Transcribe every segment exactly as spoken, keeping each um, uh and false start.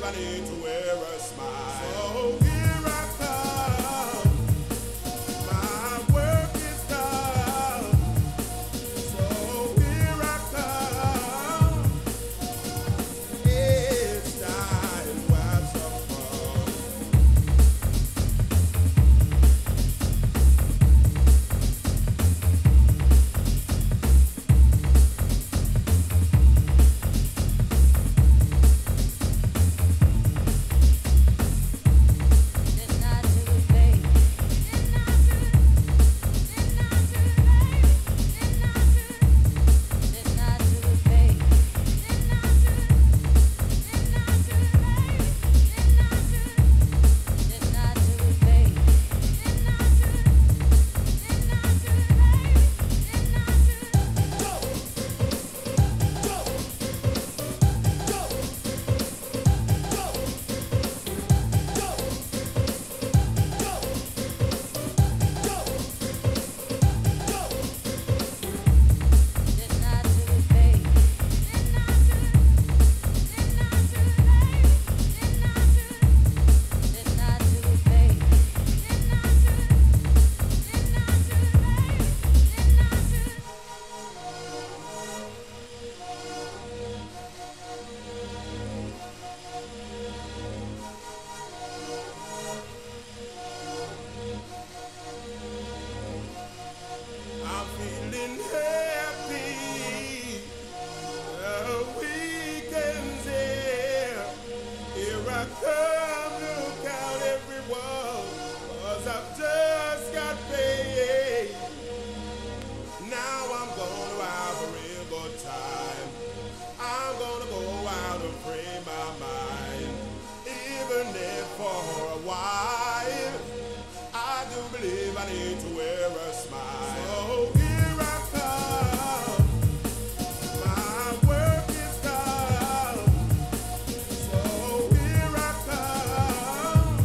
I need to wear a smile. So here I come. My work is done. So here I come. It's time to have some fun. I'm feeling happy. The weekend's here. Here I come, look out everyone, 'cause I've just got paid. Now I'm gonna have a real good time. I'm gonna go out and free my mind. Even if for a while I do believe I need to wear a smile. So here I come. My work is done. So here I come.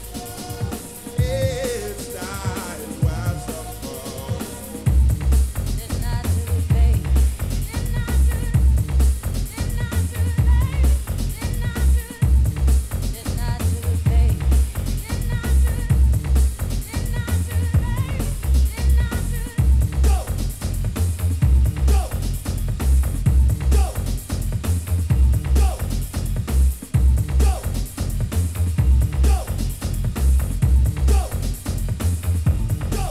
It's time to have some fun. It's not too late. It's not too. It's not too late. It's not too. It's not too late. It's not too. It's not too late. It's not too. Go! Go! Go! Go! Go! Go! Go! Go! Go!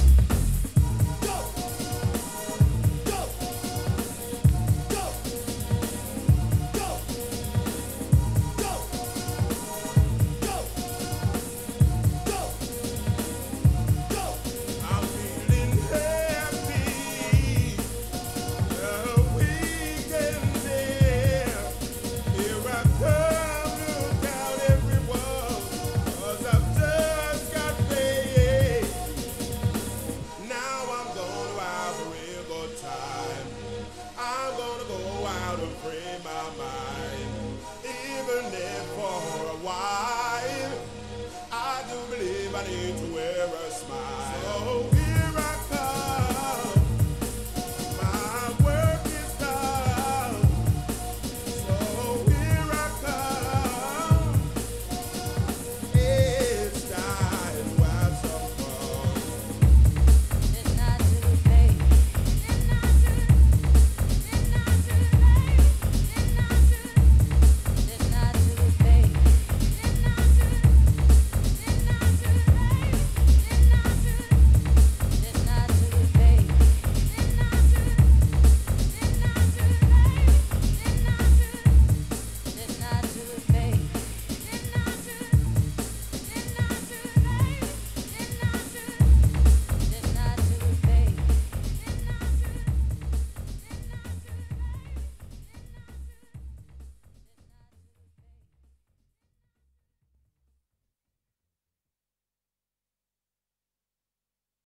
I'm feeling happy. The weekend's here. Here I come, look out everyone, 'cause I've just got paid. Now I'm gonna have a real good time. I'm gonna go out and free my mind. Even if for a while I do believe I need to wear a smile.